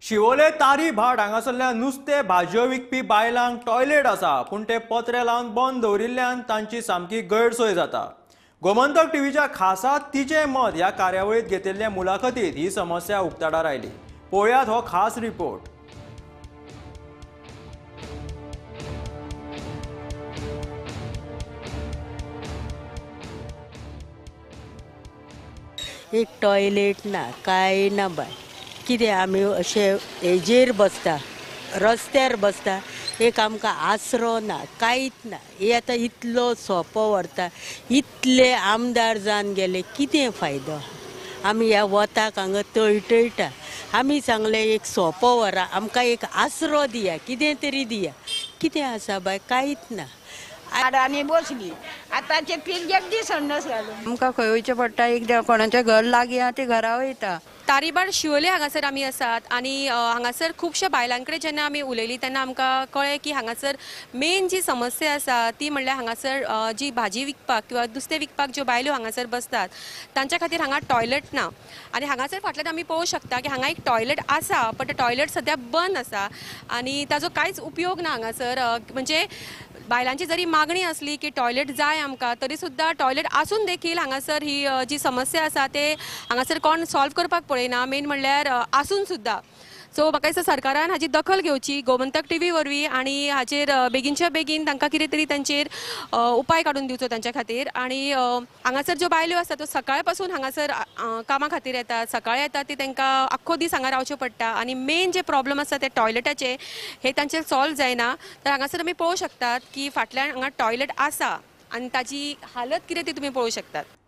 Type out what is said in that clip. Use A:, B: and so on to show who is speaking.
A: शिवोले तारी भाट हांगासरल्या नुस्ते भाजयो विकपी बायलांक टॉयलेट आसा पूण ते पत्रे लावन बंद दवरिल्ल्यान तांची सामकी गैरसोय जाता। गोमंतक टीव्हीच्या खासा तिचे मत ह्या कार्यावळीत घेतिल्ले मुलाखतीत ही समस्या उक्ताडार आयली। पळयात हो खास रिपोर्ट।
B: एक टॉयलेट ना काय ना बाय कितें आमी अशे हेजेर बसता रस्त्यार बसता एक आमकां आसरो ना कांयच ना। हे आतां इतलो सोंपो व्हरता इतले आमदार जावन गेले कितें फायदो। आमी ह्या वताक हांगा तळटळटा आमी सांगलें एक सोंपो व्हरा आमकां एक आसरो दिया कितें तरी दिया कितें आसा बाय कांयच ना।
C: आडांनी बसली आतांचे पिरजेक दिसनास घालून
D: आमकां खंय वयचें पडटा एक कोणाचें घर लागीं आहा ते घरा वयता।
E: तारीबार शिवोले हांगासर आमी आसात आनी हांगासर खुबशा बायलांकडे जेन्ना आमी उलयली तेन्ना आमकां कळ्ळें की हांगासर मेन जी समस्या आसा ती म्हणल्यार हांगासर जी भाजी विकपाक किंवा नुस्तें विकपाक ज्यो बायलो हांगासर बसतात तांच्या खातीर हांगा टॉयलेट ना। आनी हांगासर फाटल्यान आमी पळोवंक शकता की हांगा एक टॉयलेट आसा बट टॉयलेट सद्या बंद आसा आनी ताजो कांयच उपयोग ना हांगासर। म्हणजे बायलांची जरी मागणी असली की टॉयलेट जाय आमकां तरी सुद्दां टॉयलेट आसून देखील हांगासर ही जी समस्या आसा ते हांगासर कोण सॉल्व करपाक पळयना मेन म्हणल्यार आसून सुद्दां। सो म्हाका दिसता सरकारान हाची दखल घेवची गोमंतक टीव्ही वरवीं आनी हाचेर बेगीनच्या बेगीन तांकां कितें तरी तांचेर उपाय काडून दिवचो तांच्या खातीर। आनी हांगासर ज्यो बायलो आसा त्यो सकाळ पासून हांगासर कामा खातीर येतात सकाळी येतात ती तांकां आख्खो दीस हांगा रावचें पडटा आनी मेन जे प्रॉब्लम आसा ते टॉयलेटाचे हे तांचे सॉल्व जायना। तर हांगासर आमी पळोवंक शकतात की फाटल्यान हांगा टॉयलेट आसा आनी ताची हालत कितें ती तुमी पळोवंक शकतात।